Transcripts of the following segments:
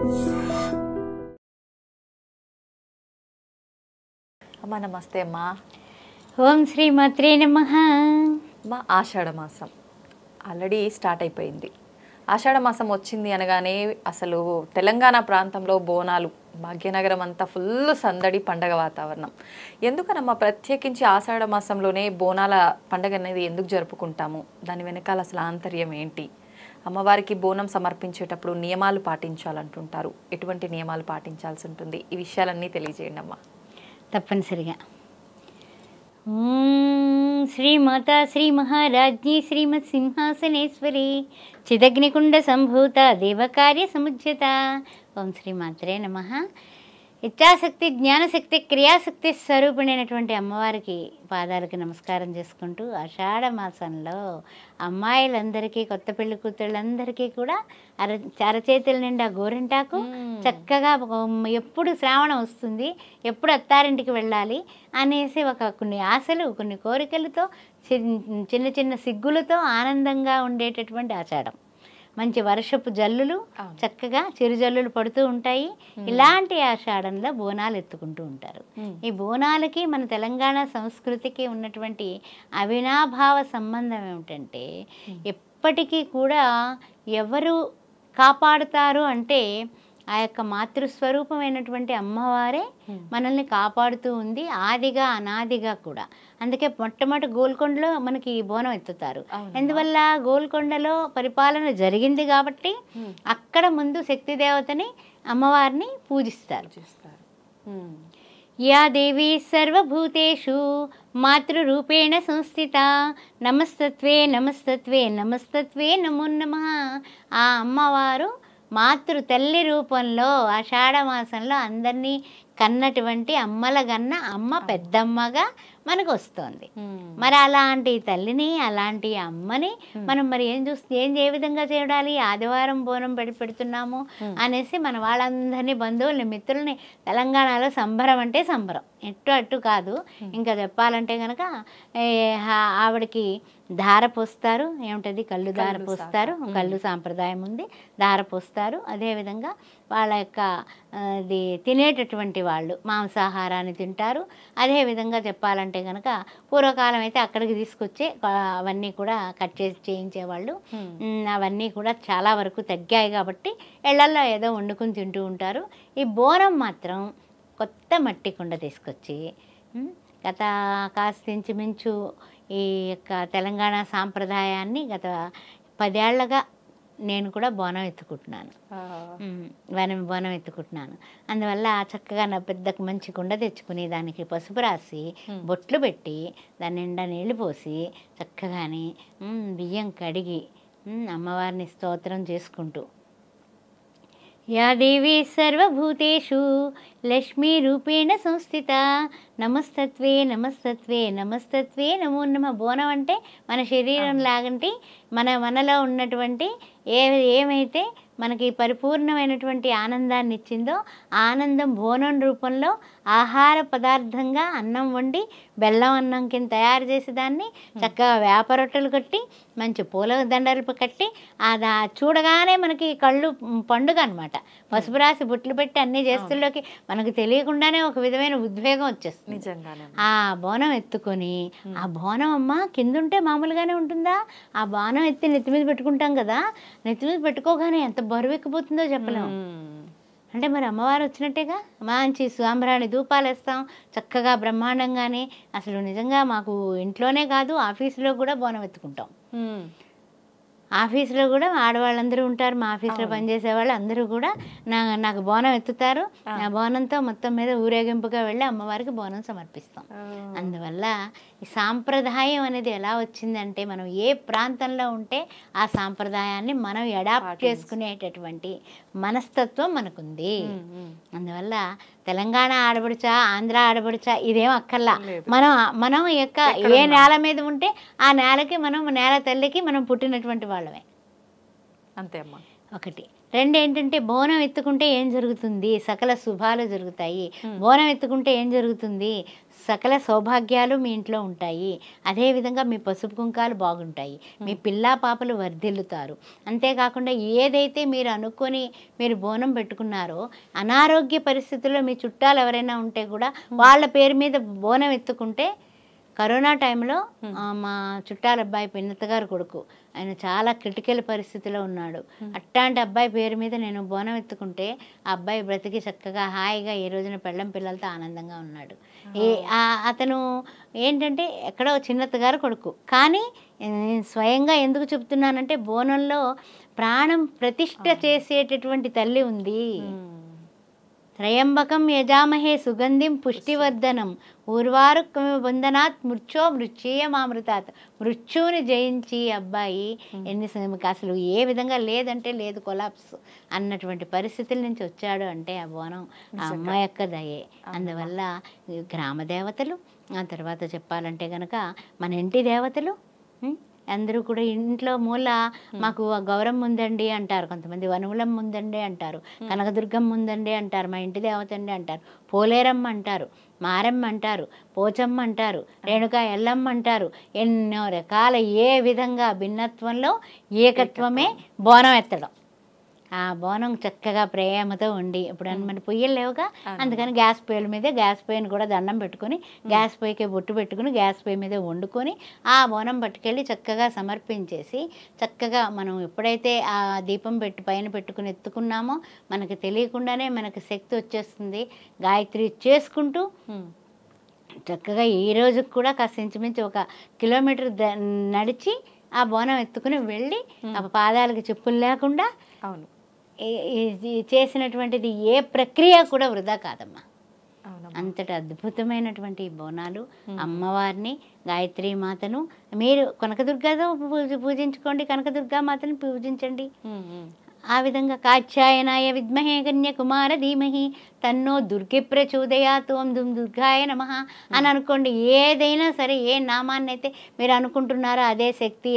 అమ్మా నమస్తే అమ్మా. ఓం శ్రీ మాత్రే నమః. అమ్మా ఆషాఢ మాసం ఆల్రెడీ స్టార్ట్ అయిపోయింది. ఆషాఢ మాసం వచ్చింది అనగానే అసలు తెలంగాణ ప్రాంతంలో బోనాలు, భాగ్యనగరం అంతా ఫుల్ సందడి, పండగ వాతావరణం. ఎందుకనమ్మా ప్రత్యేకించి ఆషాఢ మాసంలోనే బోనాల పండగ అనేది ఎందుకు జరుపుకుంటాము? దాని వెనకాల అసలు ఆంతర్యం ఏంటి? అమ్మవారికి బోనం సమర్పించేటప్పుడు నియమాలు పాటించాలంటుంటారు. ఎటువంటి నియమాలు పాటించాల్సి ఉంటుంది? ఈ విషయాలన్నీ తెలియజేయండి అమ్మా. తప్పనిసరిగా. శ్రీమాతా శ్రీ మహారాజ్ఞి శ్రీమత్ సింహాసనేశ్వరి చిదగ్నికుండ సంభూత దేవకార్య సముజ్యత. ఓం శ్రీ మాత్రే నమః. ఇచ్ఛాశక్తి, జ్ఞానశక్తి, క్రియాశక్తి స్వరూపిణైనటువంటి అమ్మవారికి పాదాలకు నమస్కారం చేసుకుంటూ, ఆషాఢ మాసంలో అమ్మాయిలందరికీ, కొత్త పెళ్లి కూతుళ్ళందరికీ కూడా అరచేతుల నిండా గోరింటాకు చక్కగా ఎప్పుడు శ్రావణం వస్తుంది, ఎప్పుడు అత్తారింటికి వెళ్ళాలి అనేసి కొన్ని ఆశలు, కొన్ని కోరికలతో, చిన్న చిన్న సిగ్గులతో ఆనందంగా ఉండేటటువంటి ఆషాఢం. మంచి వర్షపు జల్లులు, చక్కగా చిరుజల్లులు పడుతూ ఉంటాయి. ఇలాంటి ఆషాఢంలో బోనాలు ఎత్తుకుంటూ ఉంటారు. ఈ బోనాలకి మన తెలంగాణ సంస్కృతికి ఉన్నటువంటి అవినాభావ సంబంధం ఏమిటంటే, ఎప్పటికీ కూడా ఎవరు కాపాడుతారు అంటే ఆ యొక్క మాతృస్వరూపమైనటువంటి అమ్మవారే మనల్ని కాపాడుతూ ఉంది, ఆదిగా అనాదిగా కూడా. అందుకే మొట్టమొదటి గోల్కొండలో మనకి బోనం ఎత్తుతారు. ఎందువల్ల? గోల్కొండలో పరిపాలన జరిగింది కాబట్టి అక్కడ ముందు శక్తి దేవతని, అమ్మవారిని పూజిస్తారు. యా దేవి సర్వభూతేషు మాతృరూపేణ సంస్థిత నమస్తత్వే నమస్తత్వే నమస్తత్వే నమో నమః. ఆ అమ్మవారు మాతృ తల్లి రూపంలో ఆషాఢ మాసంలో అందరినీ కన్నటువంటి అమ్మల గన్న అమ్మ పెద్దమ్మగా మనకు వస్తుంది. మరి అలాంటి తల్లిని, అలాంటి అమ్మని మనం మరి ఏం ఏ విధంగా చేయాలి? ఆదివారం బోనం పెడుతున్నాము అనేసి మన వాళ్ళందరినీ, బంధువుల్ని, మిత్రుల్ని, తెలంగాణలో సంబరం అంటే సంబరం, అట్టు కాదు. ఇంకా చెప్పాలంటే కనుక ఆవిడకి ధార పోస్తారు. ఏమిటది? కళ్ళు ధార పోస్తారు. కళ్ళు సాంప్రదాయం ఉంది, ధార పోస్తారు. అదేవిధంగా వాళ్ళ యొక్క ఇది తినేటటువంటి వాళ్ళు మాంసాహారాన్ని తింటారు. అదేవిధంగా చెప్పాలంటే కనుక పూర్వకాలం అయితే అక్కడికి తీసుకొచ్చే అవన్నీ కూడా కట్ చేసి చేయించేవాళ్ళు. అవన్నీ కూడా చాలా వరకు తగ్గాయి కాబట్టి ఇళ్లల్లో ఏదో వండుకుని తింటూ ఉంటారు. ఈ బోనం మాత్రం కొత్త మట్టి కుండ తీసుకొచ్చి గత కాస్తించుమించు ఈ యొక్క తెలంగాణ సాంప్రదాయాన్ని గత 10 ఏళ్లగా నేను కూడా బోనం ఎత్తుకుంటున్నాను. బోనం ఎత్తుకుంటున్నాను. అందువల్ల చక్కగా నా పెద్ద మంచి కుండ తెచ్చుకుని దానికి పసుపు రాసి బొట్లు పెట్టి దాని నిండా నీళ్లు పోసి చక్కగాని బియ్యం కడిగి అమ్మవారిని స్తోత్రం చేసుకుంటూ, యా దేవి సర్వభూతేషు లక్ష్మీ రూపేణ సంస్థిత నమస్తత్వే నమస్తత్వే నమస్తత్వే నమో నమః. బోనం అంటే మన శరీరం లాగంటి మనలో ఉన్నటువంటి ఏమైతే మనకి పరిపూర్ణమైనటువంటి ఆనందాన్ని ఇచ్చిందో ఆనందం బోనం రూపంలో ఆహార పదార్థంగా అన్నం వండి బెల్లం అన్నం కింద తయారు చేసి దాన్ని చక్కగా వేప రొట్టెలు కట్టి మంచి పూల దండలు కట్టి చూడగానే మనకి కళ్ళు పండుగ అనమాట. పసుపు రాసి బుట్లు పెట్టి అన్ని చేస్తుల్లోకి మనకు తెలియకుండానే ఒక విధమైన ఉద్వేగం వచ్చేస్తుంది. నిజంగానే ఆ బోనం ఎత్తుకొని, ఆ బోనం అమ్మ కిందుంటే మామూలుగానే ఉంటుందా? ఆ బోనం ఎత్తి నెత్తి మీద పెట్టుకుంటాం కదా, నెత్తి మీద పెట్టుకోగానే ఎంత బరువు ఎక్కిపోతుందో చెప్పలేము. అంటే మరి అమ్మవారు వచ్చినట్టేగా. మంచి సాంబ్రాణి ధూపాలు వేస్తాం చక్కగా బ్రహ్మాండంగానే. అసలు నిజంగా మాకు ఇంట్లోనే కాదు, ఆఫీసులో కూడా బోనం ఎత్తుకుంటాం. ఆఫీసులో కూడా ఆడవాళ్ళందరూ ఉంటారు, మా ఆఫీస్లో పనిచేసే వాళ్ళు అందరూ కూడా నాకు బోనం ఎత్తుతారు. నా బోనంతో మొత్తం మీద ఊరేగింపుగా వెళ్ళి అమ్మవారికి బోనం సమర్పిస్తాం. అందువల్ల ఈ సాంప్రదాయం అనేది ఎలా వచ్చిందంటే, మనం ఏ ప్రాంతంలో ఉంటే ఆ సాంప్రదాయాన్ని మనం అడాప్ట్ చేసుకునేటటువంటి మనస్తత్వం మనకుంది. అందువల్ల తెలంగాణ ఆడబడుచా, ఆంధ్ర ఆడబడుచా ఇదేం అక్కర్లా. మనం యొక్క ఏ నేల మీద ఉంటే ఆ నేలకి, మనం నేల తల్లికి మనం పుట్టినటువంటి వాళ్ళమే. అంతే అమ్మా. ఒకటి. రెండు ఏంటంటే బోనం ఎత్తుకుంటే ఏం జరుగుతుంది, సకల శుభాలు జరుగుతాయి. బోనం ఎత్తుకుంటే ఏం జరుగుతుంది, సకల సౌభాగ్యాలు మీ ఇంట్లో ఉంటాయి. అదేవిధంగా మీ పసుపు కుంకాలు బాగుంటాయి, మీ పిల్లా పాపలు వర్ధిల్లుతారు. అంతేకాకుండా ఏదైతే మీరు అనుకొని మీరు బోనం పెట్టుకున్నారో అనారోగ్య పరిస్థితుల్లో మీ చుట్టాలు ఎవరైనా ఉంటే కూడా వాళ్ళ పేరు మీద బోనం ఎత్తుకుంటే, కరోనా టైంలో మా చుట్టాల అబ్బాయి పిన్నత్త గారు కొడుకు, ఆయన చాలా క్రిటికల్ పరిస్థితిలో ఉన్నాడు. అట్లాంటి అబ్బాయి పేరు మీద నేను బోనం ఎత్తుకుంటే ఆ అబ్బాయి బ్రతికి చక్కగా హాయిగా ఈ రోజున పెళ్ళం పిల్లలతో ఆనందంగా ఉన్నాడు. అతను ఏంటంటే ఎక్కడో చిన్నత్త గారు కొడుకు. కానీ స్వయంగా ఎందుకు చెప్తున్నానంటే బోనంలో ప్రాణం ప్రతిష్ఠ చేసేటటువంటి తల్లి ఉంది. త్రయంబకం యజామహే సుగంధిం పుష్టివర్ధనం ఊర్వారు వందనాత్ మృత్యేయమామృతాత్. మృత్యువుని జయించి అబ్బాయి అసలు ఏ విధంగా లేదంటే లేదు, కొలాప్స్ అన్నటువంటి పరిస్థితుల నుంచి వచ్చాడు అంటే ఆ బోనం ఆ అమ్మాయి యొక్క దయే. అందువల్ల గ్రామ దేవతలు, ఆ తర్వాత చెప్పాలంటే కనుక మన ఇంటి దేవతలు అందరూ కూడా ఇంట్లో మూల మాకు గౌరమ్మ ఉందండి అంటారు, కొంతమంది వనువులమ్మ ఉందండి అంటారు, కనకదుర్గమ్మ ఉందండి అంటారు, మా ఇంటి దేవత అండి అంటారు, పోలేరమ్మ అంటారు, మారమ్మ అంటారు, పోచమ్మ అంటారు, రేణుకా ఎల్లమ్మ అంటారు. ఎన్నో రకాల ఏ విధంగా భిన్నత్వంలో ఏకత్వమే బోనం ఎత్తడం. ఆ బోనం చక్కగా ప్రేమతో ఉండి, ఇప్పుడు మన పొయ్యిలు లేవుగా, అందుకని గ్యాస్ పొయ్యిల మీదే గ్యాస్ పొయ్యిని కూడా దండం పెట్టుకుని గ్యాస్ పొయ్యికి బొట్టు పెట్టుకుని గ్యాస్ పొయ్యి మీద వండుకొని ఆ బోనం పట్టుకెళ్ళి చక్కగా సమర్పించేసి, చక్కగా మనం ఎప్పుడైతే ఆ దీపం పైన పెట్టుకుని ఎత్తుకున్నామో మనకు తెలియకుండానే మనకు శక్తి వచ్చేస్తుంది. గాయత్రి చేసుకుంటూ చక్కగా ఈ రోజుకి కూడా కాస్త ఇంచుమించు 1 కిలోమీటర్ నడిచి ఆ బోనం ఎత్తుకుని వెళ్ళి ఆ పాదాలకు చెప్పులు లేకుండా చేసినటువంటిది ఏ ప్రక్రియ కూడా వృధా కాదమ్మా. అంతటి అద్భుతమైనటువంటి బోనాలు అమ్మవారిని, గాయత్రీ మాతను మీరు కనకదుర్గతో పూజించుకోండి, కనకదుర్గా మాతని పూజించండి. ఆ విధంగా కాత్యాయనాయ విద్మహే కన్యకుమార ధీమహి తన్నో దుర్గి ప్రచోదయాత్ ఓం దుర్గాయ నమః అని అనుకోండి. ఏదైనా సరే ఏ నామాన్ని అయితే మీరు అనుకుంటున్నారో అదే శక్తి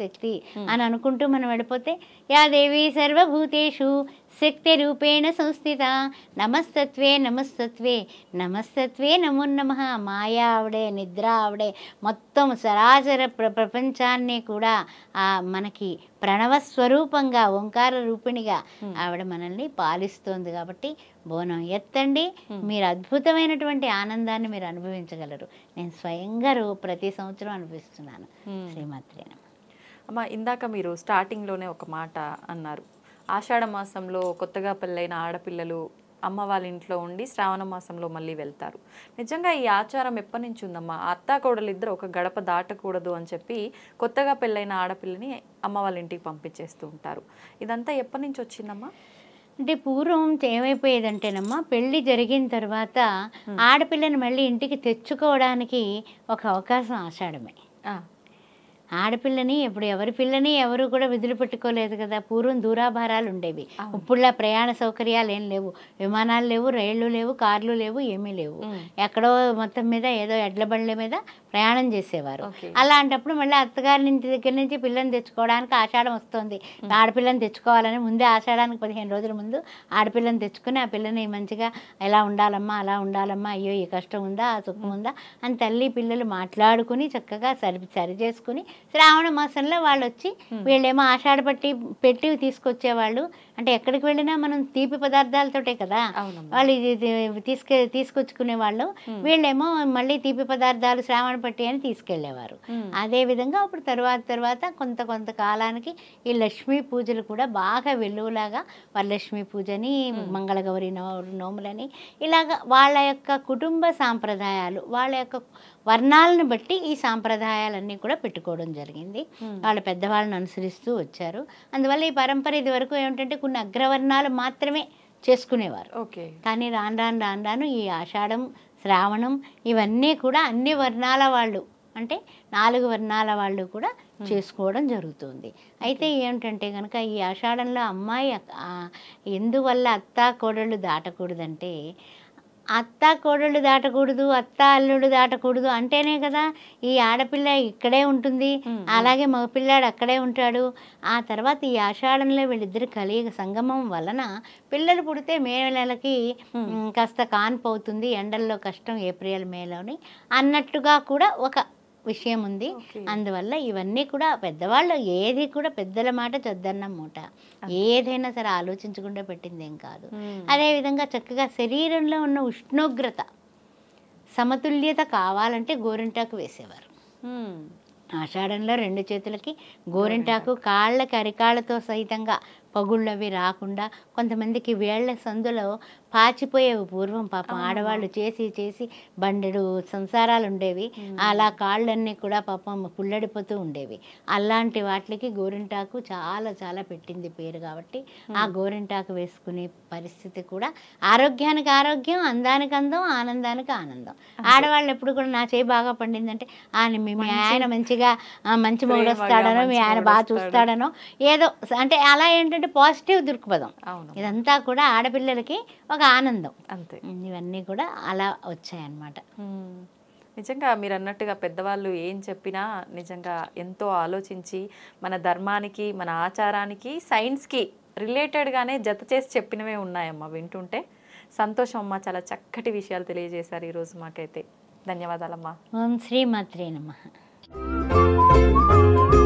అని అనుకుంటూ మనం వెళ్ళిపోతే, యా దేవి సర్వభూతేషు శక్తి రూపేణ సంస్థిత నమస్తత్వే నమస్తత్వే నమస్తత్వే నమో నమః. మాయా ఆవిడే, నిద్ర ఆవిడే, మొత్తం సరాచర ప్రపంచాన్ని కూడా మనకి ప్రణవస్వరూపంగా ఓంకార రూపిణిగా ఆవిడ మనల్ని పాలిస్తోంది. కాబట్టి బోనం ఎత్తండి, మీరు అద్భుతమైనటువంటి ఆనందాన్ని మీరు అనుభవించగలరు. నేను స్వయంగా ప్రతి సంవత్సరం అనుభవిస్తున్నాను. శ్రీమాత్రే నమః. అమ్మ, ఇందాక మీరు స్టార్టింగ్లోనే ఒక మాట అన్నారు, ఆషాఢ మాసంలో కొత్తగా పెళ్ళైన ఆడపిల్లలు అమ్మ వాళ్ళ ఇంట్లో ఉండి శ్రావణ మాసంలో మళ్ళీ వెళ్తారు. నిజంగా ఈ ఆచారం ఎప్పటి నుంచి ఉందమ్మా? అత్తా కోడలు ఇద్దరు ఒక గడప దాటకూడదు అని చెప్పి కొత్తగా పెళ్ళైన ఆడపిల్లని అమ్మ వాళ్ళ ఇంటికి పంపించేస్తూ ఉంటారు. ఇదంతా ఎప్పటి నుంచి వచ్చిందమ్మా? అంటే పూర్వం ఏమైపోయేదంటేనమ్మా, పెళ్ళి జరిగిన తర్వాత ఆడపిల్లని మళ్ళీ ఇంటికి తెచ్చుకోవడానికి ఒక అవకాశం ఆషాఢమే. ఆడపిల్లని ఇప్పుడు ఎవరి పిల్లని ఎవరు కూడా విధులు పెట్టుకోలేదు కదా. పూర్వం దూరాభారాలు ఉండేవి, ఇప్పుడులా ప్రయాణ సౌకర్యాలు ఏం లేవు, విమానాలు లేవు, రైళ్లు లేవు, కార్లు లేవు, ఏమీ లేవు. ఎక్కడో మొత్తం మీద ఏదో ఎడ్ల బండ్ల మీద ప్రయాణం చేసేవారు. అలాంటప్పుడు మళ్ళీ అత్తగారి ఇంటి దగ్గర నుంచి పిల్లని తెచ్చుకోవడానికి ఆషాఢం వస్తుంది, ఆడపిల్లని తెచ్చుకోవాలని ముందే ఆషాఢానికి 15 రోజుల ముందు ఆడపిల్లని తెచ్చుకుని ఆ పిల్లని మంచిగా ఎలా ఉండాలమ్మా, అలా ఉండాలమ్మా, అయ్యో ఈ కష్టం ఉందా, ఆ సుఖం ఉందా అని తల్లి పిల్లలు మాట్లాడుకుని చక్కగా సరి చేసుకుని శ్రావణ మాసంలో వాళ్ళు వచ్చి వీళ్ళేమో ఆషాఢ పెట్టి తీసుకొచ్చేవాళ్ళు. అంటే ఎక్కడికి వెళ్ళినా మనం తీపి పదార్థాలతోటే కదా వాళ్ళు తీసుకొచ్చుకునే వాళ్ళు. వీళ్ళేమో మళ్ళీ తీపి పదార్థాలు శ్రావణ పట్టి అని తీసుకెళ్లేవారు. అదేవిధంగా అప్పుడు తర్వాత కొంత కాలానికి ఈ లక్ష్మీ పూజలు కూడా బాగా వెలుగులాగా వరలక్ష్మీ పూజని, మంగళగౌరి నోములని, ఇలాగ వాళ్ళ యొక్క కుటుంబ సాంప్రదాయాలు, వాళ్ళ యొక్క వర్ణాలను బట్టి ఈ సాంప్రదాయాలన్నీ కూడా పెట్టుకోవడం జరిగింది. వాళ్ళ పెద్దవాళ్ళని అనుసరిస్తూ వచ్చారు. అందువల్ల ఈ పరంపర ఇది వరకు ఏమిటంటే కొన్ని అగ్రవర్ణాలు మాత్రమే చేసుకునేవారు. కానీ రాను ఈ ఆషాఢం, శ్రావణం ఇవన్నీ కూడా అన్ని వర్ణాల వాళ్ళు, అంటే 4 వర్ణాల వాళ్ళు కూడా చేసుకోవడం జరుగుతుంది. అయితే ఏమిటంటే కనుక ఈ ఆషాఢంలో అమ్మాయి ఎందువల్ల అత్తా కోడళ్ళు దాటకూడదంటే, అత్త కోడళ్ళు దాటకూడదు, అత్త అల్లుడు దాటకూడదు అంటేనే కదా ఈ ఆడపిల్ల ఇక్కడే ఉంటుంది, అలాగే మగపిల్లాడు అక్కడే ఉంటాడు. ఆ తర్వాత ఈ ఆషాఢంలో వీళ్ళిద్దరు కలియుగ సంగమం వలన పిల్లలు పుడితే మే నెలకి కాస్త కాన్పు అవుతుంది, ఎండల్లో కష్టం ఏప్రిల్ మేలోని అన్నట్టుగా కూడా ఒక విషయం ఉంది. అందువల్ల ఇవన్నీ కూడా పెద్దవాళ్ళు ఏది కూడా పెద్దల మాట చద్దన్న మూట, ఏదైనా సరే ఆలోచించకుండా పెట్టింది ఏం కాదు. అదేవిధంగా చక్కగా శరీరంలో ఉన్న ఉష్ణోగ్రత సమతుల్యత కావాలంటే గోరింటాకు వేసేవారు. ఆషాఢంలో 2 చేతులకి గోరింటాకు, కాళ్ళకి అరికాళ్ళతో సహితంగా పగుళ్ళవి రాకుండా, కొంతమందికి వేళ్ల సందులో పాచిపోయేవి పూర్వం పాపం ఆడవాళ్ళు చేసి చేసి బండెడు సంసారాలు ఉండేవి, అలా కాళ్ళన్నీ కూడా పాపం పుల్లడిపోతూ ఉండేవి. అలాంటి వాటికి గోరింటాకు చాలా చాలా పెట్టింది పేరు. కాబట్టి ఆ గోరింటాకు వేసుకునే పరిస్థితి కూడా ఆరోగ్యానికి ఆరోగ్యం, అందానికి అందం, ఆనందానికి ఆనందం. ఆడవాళ్ళు ఎప్పుడు కూడా నా చేయి బాగా పండిందంటే మీ ఆయన మంచిగా మంచి మొగుడు వస్తాడనో, మీ ఆయన బాగా చూస్తాడనో ఏదో అంటే అలా ఏంటంటే పాజిటివ్ దృక్పథం. ఇదంతా కూడా ఆడపిల్లలకి ఒక ఆనందం. అంతే, ఇవన్నీ కూడా అలా వచ్చాయన్నమాట. నిజంగా మీరు అన్నట్టుగా పెద్దవాళ్ళు ఏం చెప్పినా నిజంగా ఎంతో ఆలోచించి మన ధర్మానికి, మన ఆచారానికి, సైన్స్కి రిలేటెడ్గానే జత చేసి చెప్పినవే ఉన్నాయమ్మా. వింటుంటే సంతోషం అమ్మా, చాలా చక్కటి విషయాలు తెలియజేశారు ఈరోజు మాకైతే. ధన్యవాదాలమ్మా. ఓం శ్రీ మాత్రే నమః.